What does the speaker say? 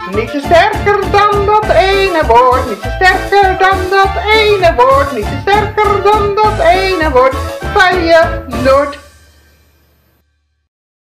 Niet zo sterker dan dat ene woord, niet zo sterker dan dat ene woord, niet zo sterker dan dat ene woord. Feyenoord.